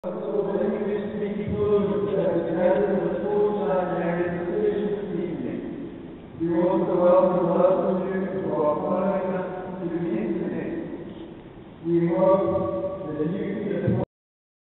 So many big people that we had in the full-time area position this evening. We also welcome you to our program through the internet. We hope that you can